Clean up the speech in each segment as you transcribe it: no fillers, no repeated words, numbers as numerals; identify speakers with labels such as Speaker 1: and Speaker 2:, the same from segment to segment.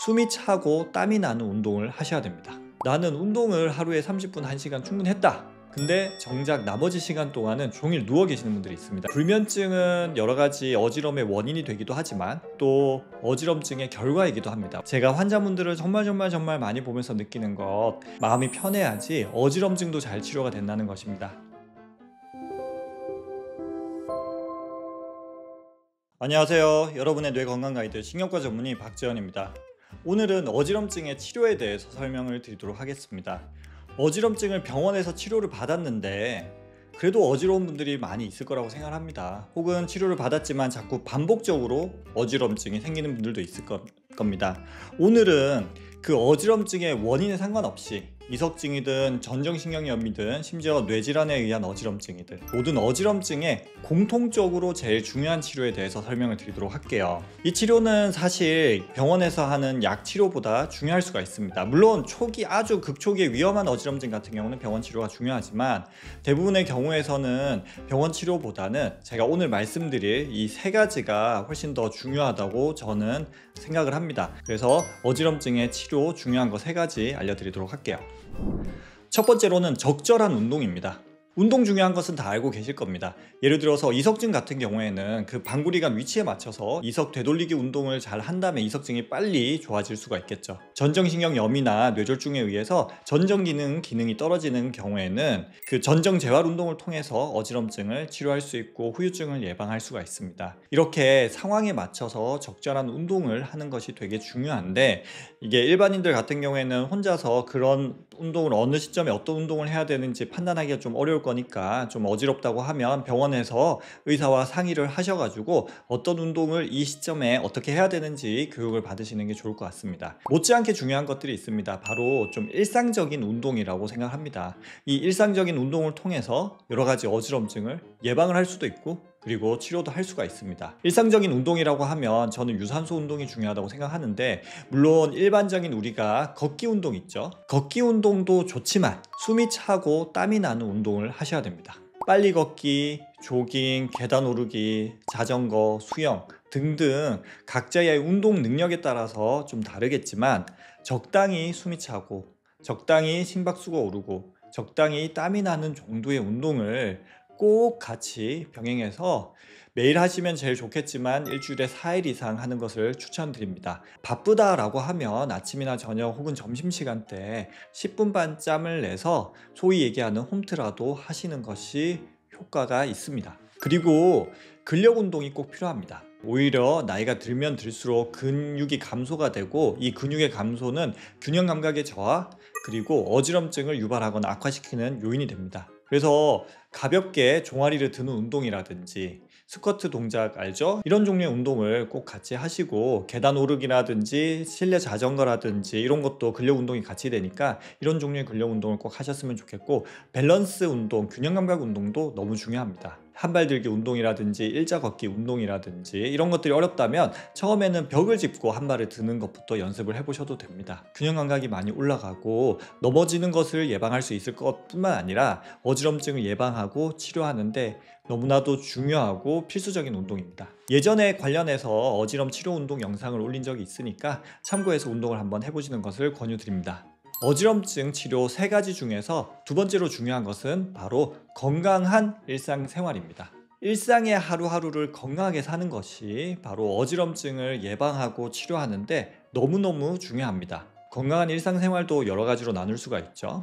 Speaker 1: 숨이 차고 땀이 나는 운동을 하셔야 됩니다. 나는 운동을 하루에 30분 1시간 충분히 했다. 근데 정작 나머지 시간 동안은 종일 누워 계시는 분들이 있습니다. 불면증은 여러 가지 어지럼의 원인이 되기도 하지만 또 어지럼증의 결과이기도 합니다. 제가 환자분들을 정말 많이 보면서 느끼는 것, 마음이 편해야지 어지럼증도 잘 치료가 된다는 것입니다. 안녕하세요. 여러분의 뇌 건강 가이드 신경과 전문의 박지현입니다. 오늘은 어지럼증의 치료에 대해서 설명을 드리도록 하겠습니다. 어지럼증을 병원에서 치료를 받았는데 그래도 어지러운 분들이 많이 있을 거라고 생각합니다. 혹은 치료를 받았지만 자꾸 반복적으로 어지럼증이 생기는 분들도 있을 겁니다. 오늘은 그 어지럼증의 원인에 상관없이 이석증이든 전정신경염이든 심지어 뇌질환에 의한 어지럼증이든 모든 어지럼증의 공통적으로 제일 중요한 치료에 대해서 설명을 드리도록 할게요. 이 치료는 사실 병원에서 하는 약 치료보다 중요할 수가 있습니다. 물론 초기 아주 극초기의 위험한 어지럼증 같은 경우는 병원 치료가 중요하지만 대부분의 경우에서는 병원 치료보다는 제가 오늘 말씀드릴 이 세 가지가 훨씬 더 중요하다고 저는 생각을 합니다. 그래서 어지럼증의 치료 중요한 거 세 가지 알려드리도록 할게요. 첫 번째로는 적절한 운동입니다. 운동 중요한 것은 다 알고 계실 겁니다. 예를 들어서 이석증 같은 경우에는 그 방구리관 위치에 맞춰서 이석 되돌리기 운동을 잘 한다면 이석증이 빨리 좋아질 수가 있겠죠. 전정신경염이나 뇌졸중에 의해서 전정 기능이 떨어지는 경우에는 그 전정 재활 운동을 통해서 어지럼증을 치료할 수 있고 후유증을 예방할 수가 있습니다. 이렇게 상황에 맞춰서 적절한 운동을 하는 것이 되게 중요한데 이게 일반인들 같은 경우에는 혼자서 그런 운동을 어느 시점에 어떤 운동을 해야 되는지 판단하기가 좀 어려울 거니까 좀 어지럽다고 하면 병원에서 의사와 상의를 하셔가지고 어떤 운동을 이 시점에 어떻게 해야 되는지 교육을 받으시는 게 좋을 것 같습니다. 못지않게 중요한 것들이 있습니다. 바로 좀 일상적인 운동이라고 생각합니다. 이 일상적인 운동을 통해서 여러 가지 어지럼증을 예방을 할 수도 있고 그리고 치료도 할 수가 있습니다. 일상적인 운동이라고 하면 저는 유산소 운동이 중요하다고 생각하는데 물론 일반적인 우리가 걷기 운동 있죠. 걷기 운동도 좋지만 숨이 차고 땀이 나는 운동을 하셔야 됩니다. 빨리 걷기, 조깅, 계단 오르기, 자전거, 수영 등등 각자의 운동 능력에 따라서 좀 다르겠지만 적당히 숨이 차고 적당히 심박수가 오르고 적당히 땀이 나는 정도의 운동을 꼭 같이 병행해서 매일 하시면 제일 좋겠지만 일주일에 4일 이상 하는 것을 추천드립니다. 바쁘다라고 하면 아침이나 저녁 혹은 점심시간대 10분 반 짬을 내서 소위 얘기하는 홈트라도 하시는 것이 효과가 있습니다. 그리고 근력 운동이 꼭 필요합니다. 오히려 나이가 들면 들수록 근육이 감소가 되고 이 근육의 감소는 균형 감각의 저하 그리고 어지럼증을 유발하거나 악화시키는 요인이 됩니다. 그래서 가볍게 종아리를 드는 운동이라든지 스쿼트 동작 알죠? 이런 종류의 운동을 꼭 같이 하시고 계단 오르기라든지 실내 자전거라든지 이런 것도 근력 운동이 같이 되니까 이런 종류의 근력 운동을 꼭 하셨으면 좋겠고 밸런스 운동, 균형 감각 운동도 너무 중요합니다. 한발 들기 운동이라든지 일자 걷기 운동이라든지 이런 것들이 어렵다면 처음에는 벽을 짚고 한 발을 드는 것부터 연습을 해보셔도 됩니다. 균형 감각이 많이 올라가고 넘어지는 것을 예방할 수 있을 것뿐만 아니라 어지럼증을 예방하고 치료하는데 너무나도 중요하고 필수적인 운동입니다. 예전에 관련해서 어지럼 치료 운동 영상을 올린 적이 있으니까 참고해서 운동을 한번 해보시는 것을 권유드립니다. 어지럼증 치료 세 가지 중에서 두 번째로 중요한 것은 바로 건강한 일상생활입니다. 일상의 하루하루를 건강하게 사는 것이 바로 어지럼증을 예방하고 치료하는데 너무너무 중요합니다. 건강한 일상생활도 여러 가지로 나눌 수가 있죠.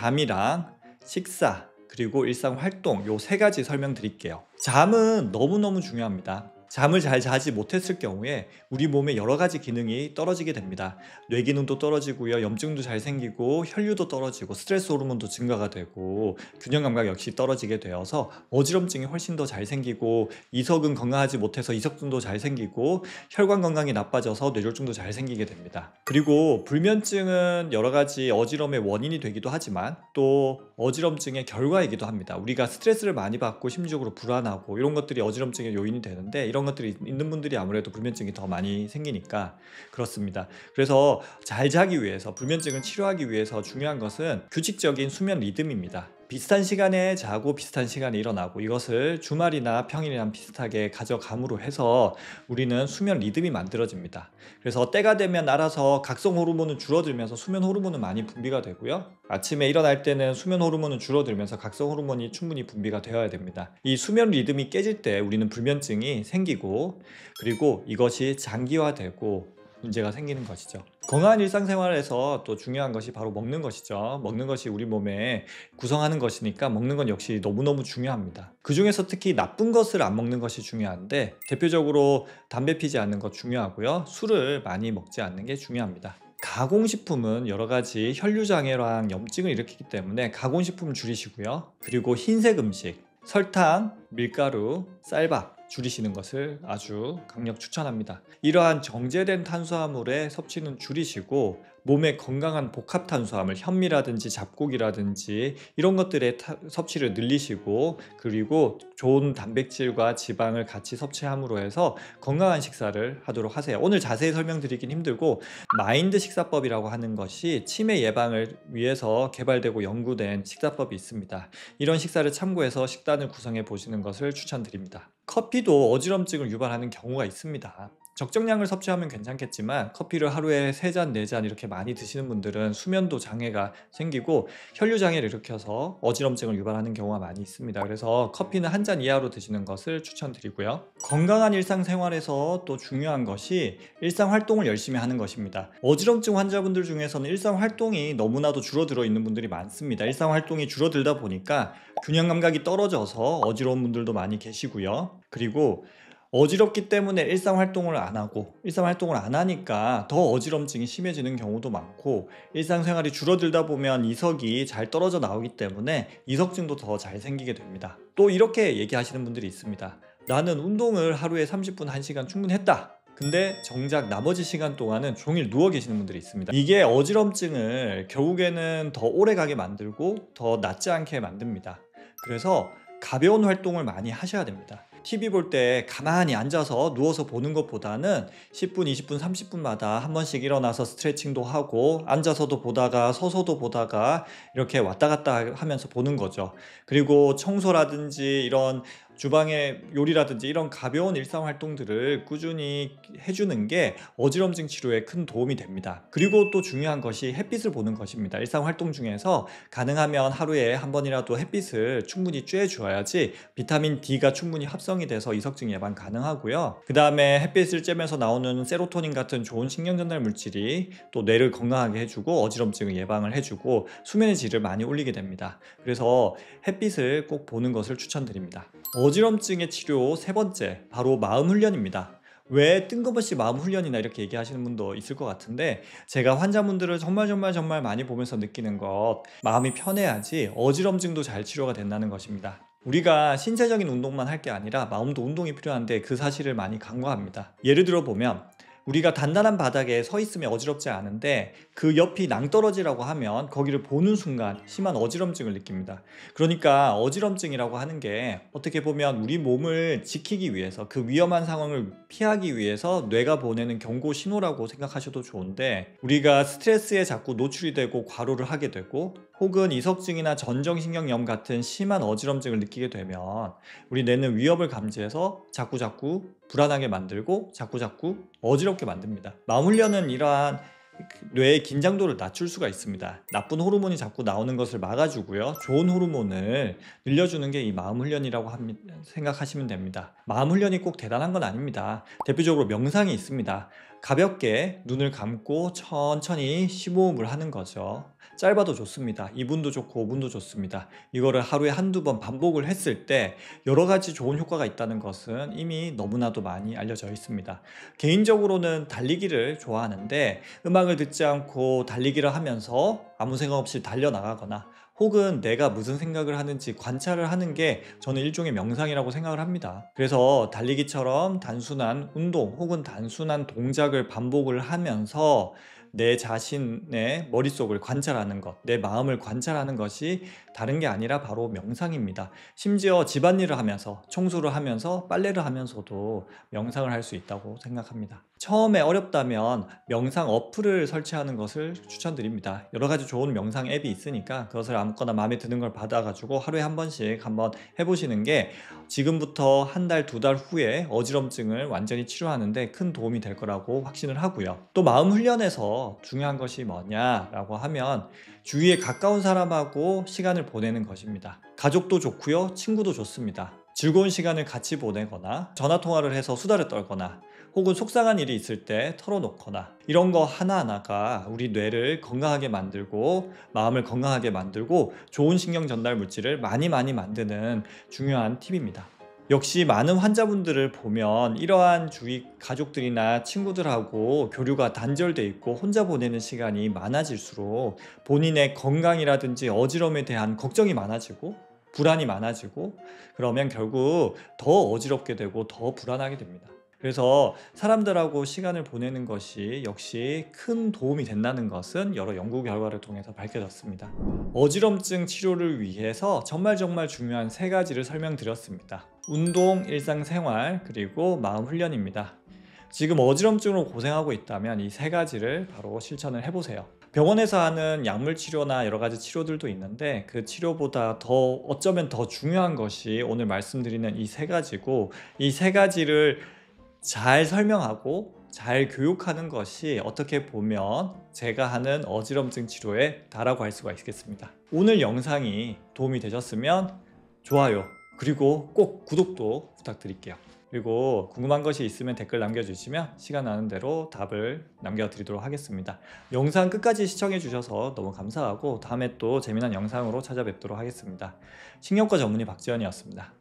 Speaker 1: 잠이랑 식사 그리고 일상활동 요 세 가지 설명드릴게요. 잠은 너무너무 중요합니다. 잠을 잘 자지 못했을 경우에 우리 몸의 여러 가지 기능이 떨어지게 됩니다. 뇌 기능도 떨어지고요, 염증도 잘 생기고 혈류도 떨어지고 스트레스 호르몬도 증가가 되고 균형 감각 역시 떨어지게 되어서 어지럼증이 훨씬 더 잘 생기고 이석은 건강하지 못해서 이석증도 잘 생기고 혈관 건강이 나빠져서 뇌졸중도 잘 생기게 됩니다. 그리고 불면증은 여러 가지 어지럼의 원인이 되기도 하지만 또 어지럼증의 결과이기도 합니다. 우리가 스트레스를 많이 받고 심리적으로 불안하고 이런 것들이 어지럼증의 요인이 되는데 이런 것들이 있는 분들이 아무래도 불면증이 더 많이 생기니까 그렇습니다. 그래서 잘 자기 위해서 불면증을 치료하기 위해서 중요한 것은 규칙적인 수면 리듬입니다. 비슷한 시간에 자고 비슷한 시간에 일어나고 이것을 주말이나 평일이랑 비슷하게 가져감으로 해서 우리는 수면 리듬이 만들어집니다. 그래서 때가 되면 알아서 각성 호르몬은 줄어들면서 수면 호르몬은 많이 분비가 되고요. 아침에 일어날 때는 수면 호르몬은 줄어들면서 각성 호르몬이 충분히 분비가 되어야 됩니다. 이 수면 리듬이 깨질 때 우리는 불면증이 생기고, 그리고 이것이 장기화되고 문제가 생기는 것이죠. 건강한 일상생활에서 또 중요한 것이 바로 먹는 것이죠. 먹는 것이 우리 몸에 구성하는 것이니까 먹는 건 역시 너무너무 중요합니다. 그 중에서 특히 나쁜 것을 안 먹는 것이 중요한데, 대표적으로 담배 피지 않는 것 중요하고요. 술을 많이 먹지 않는 게 중요합니다. 가공식품은 여러 가지 혈류장애랑 염증을 일으키기 때문에 가공식품 줄이시고요. 그리고 흰색 음식, 설탕, 밀가루, 쌀밥 줄이시는 것을 아주 강력 추천합니다. 이러한 정제된 탄수화물의 섭취는 줄이시고, 몸에 건강한 복합 탄수화물, 현미라든지 잡곡이라든지 이런 것들의 섭취를 늘리시고, 그리고 좋은 단백질과 지방을 같이 섭취함으로 해서 건강한 식사를 하도록 하세요. 오늘 자세히 설명드리긴 힘들고, 마인드 식사법이라고 하는 것이 치매 예방을 위해서 개발되고 연구된 식사법이 있습니다. 이런 식사를 참고해서 식단을 구성해 보시는 것을 추천드립니다. 커피도 어지럼증을 유발하는 경우가 있습니다. 적정량을 섭취하면 괜찮겠지만, 커피를 하루에 3잔, 4잔 이렇게 많이 드시는 분들은 수면도 장애가 생기고 혈류 장애를 일으켜서 어지럼증을 유발하는 경우가 많이 있습니다. 그래서 커피는 1잔 이하로 드시는 것을 추천드리고요. 건강한 일상생활에서 또 중요한 것이 일상활동을 열심히 하는 것입니다. 어지럼증 환자분들 중에서는 일상활동이 너무나도 줄어들어 있는 분들이 많습니다. 일상활동이 줄어들다 보니까 균형감각이 떨어져서 어지러운 분들도 많이 계시고요. 그리고 어지럽기 때문에 일상활동을 안 하고, 일상활동을 안 하니까 더 어지럼증이 심해지는 경우도 많고, 일상생활이 줄어들다 보면 이석이 잘 떨어져 나오기 때문에 이석증도 더 잘 생기게 됩니다. 또 이렇게 얘기하시는 분들이 있습니다. 나는 운동을 하루에 30분, 1시간 충분했다. 근데 정작 나머지 시간 동안은 종일 누워 계시는 분들이 있습니다. 이게 어지럼증을 결국에는 더 오래 가게 만들고 더 낫지 않게 만듭니다. 그래서 가벼운 활동을 많이 하셔야 됩니다. TV 볼 때 가만히 앉아서 누워서 보는 것보다는 10분, 20분, 30분마다 한 번씩 일어나서 스트레칭도 하고, 앉아서도 보다가 서서도 보다가 이렇게 왔다 갔다 하면서 보는 거죠. 그리고 청소라든지 이런 주방의 요리라든지 이런 가벼운 일상 활동들을 꾸준히 해주는 게 어지럼증 치료에 큰 도움이 됩니다. 그리고 또 중요한 것이 햇빛을 보는 것입니다. 일상 활동 중에서 가능하면 하루에 한 번이라도 햇빛을 충분히 쬐 주어야지 비타민 D가 충분히 합성이 돼서 이석증 예방 가능하고요. 그 다음에 햇빛을 쬐면서 나오는 세로토닌 같은 좋은 신경 전달 물질이 또 뇌를 건강하게 해주고 어지럼증을 예방을 해주고 수면의 질을 많이 올리게 됩니다. 그래서 햇빛을 꼭 보는 것을 추천드립니다. 어지럼증의 치료 3번째, 바로 마음 훈련입니다. 왜 뜬금없이 마음 훈련이나 이렇게 얘기하시는 분도 있을 것 같은데, 제가 환자분들을 정말 많이 보면서 느끼는 것, 마음이 편해야지 어지럼증도 잘 치료가 된다는 것입니다. 우리가 신체적인 운동만 할 게 아니라 마음도 운동이 필요한데 그 사실을 많이 간과합니다. 예를 들어 보면, 우리가 단단한 바닥에 서 있으면 어지럽지 않은데 그 옆이 낭떠러지라고 하면 거기를 보는 순간 심한 어지럼증을 느낍니다. 그러니까 어지럼증이라고 하는 게 어떻게 보면 우리 몸을 지키기 위해서, 그 위험한 상황을 피하기 위해서 뇌가 보내는 경고 신호라고 생각하셔도 좋은데, 우리가 스트레스에 자꾸 노출이 되고 과로를 하게 되고, 혹은 이석증이나 전정신경염 같은 심한 어지럼증을 느끼게 되면 우리 뇌는 위협을 감지해서 자꾸 불안하게 만들고 자꾸 어지럽게 만듭니다. 마음 훈련은 이러한 뇌의 긴장도를 낮출 수가 있습니다. 나쁜 호르몬이 자꾸 나오는 것을 막아주고요. 좋은 호르몬을 늘려주는 게 이 마음 훈련이라고 생각하시면 됩니다. 마음 훈련이 꼭 대단한 건 아닙니다. 대표적으로 명상이 있습니다. 가볍게 눈을 감고 천천히 심호흡을 하는 거죠. 짧아도 좋습니다. 2분도 좋고 5분도 좋습니다. 이거를 하루에 한두 번 반복을 했을 때 여러 가지 좋은 효과가 있다는 것은 이미 너무나도 많이 알려져 있습니다. 개인적으로는 달리기를 좋아하는데, 음악을 듣지 않고 달리기를 하면서 아무 생각 없이 달려나가거나, 혹은 내가 무슨 생각을 하는지 관찰을 하는 게 저는 일종의 명상이라고 생각을 합니다. 그래서 달리기처럼 단순한 운동 혹은 단순한 동작을 반복을 하면서 내 자신의 머릿속을 관찰하는 것, 내 마음을 관찰하는 것이 다른 게 아니라 바로 명상입니다. 심지어 집안일을 하면서, 청소를 하면서, 빨래를 하면서도 명상을 할 수 있다고 생각합니다. 처음에 어렵다면 명상 어플을 설치하는 것을 추천드립니다. 여러 가지 좋은 명상 앱이 있으니까 그것을 아무거나 마음에 드는 걸 받아가지고 하루에 한 번씩 한번 해보시는 게 지금부터 한 달, 두 달 후에 어지럼증을 완전히 치료하는데 큰 도움이 될 거라고 확신을 하고요. 또 마음 훈련에서 중요한 것이 뭐냐라고 하면 주위에 가까운 사람하고 시간을 보내는 것입니다. 가족도 좋고요, 친구도 좋습니다. 즐거운 시간을 같이 보내거나 전화 통화를 해서 수다를 떨거나 혹은 속상한 일이 있을 때 털어놓거나 이런 거 하나하나가 우리 뇌를 건강하게 만들고 마음을 건강하게 만들고 좋은 신경 전달 물질을 많이 만드는 중요한 팁입니다. 역시 많은 환자분들을 보면 이러한 주위 가족들이나 친구들하고 교류가 단절돼 있고 혼자 보내는 시간이 많아질수록 본인의 건강이라든지 어지럼에 대한 걱정이 많아지고 불안이 많아지고 그러면 결국 더 어지럽게 되고 더 불안하게 됩니다. 그래서 사람들하고 시간을 보내는 것이 역시 큰 도움이 된다는 것은 여러 연구 결과를 통해서 밝혀졌습니다. 어지럼증 치료를 위해서 정말 중요한 세 가지를 설명드렸습니다. 운동, 일상생활, 그리고 마음 훈련입니다. 지금 어지럼증으로 고생하고 있다면 이 세 가지를 바로 실천을 해보세요. 병원에서 하는 약물 치료나 여러 가지 치료들도 있는데 그 치료보다 어쩌면 더 중요한 것이 오늘 말씀드리는 이 세 가지고, 이 세 가지를 잘 설명하고 잘 교육하는 것이 어떻게 보면 제가 하는 어지럼증 치료에 다라고 할 수가 있겠습니다. 오늘 영상이 도움이 되셨으면 좋아요, 그리고 꼭 구독도 부탁드릴게요. 그리고 궁금한 것이 있으면 댓글 남겨주시면 시간 나는 대로 답을 남겨드리도록 하겠습니다. 영상 끝까지 시청해 주셔서 너무 감사하고 다음에 또 재미난 영상으로 찾아뵙도록 하겠습니다. 신경과 전문의 박지원이었습니다.